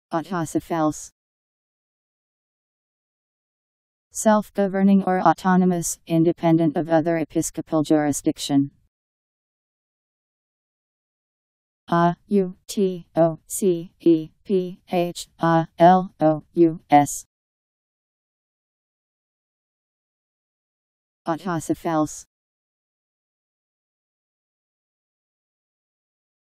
Autocephalous. Self-governing or autonomous, independent of other episcopal jurisdiction. Autocephalous. Autocephalous.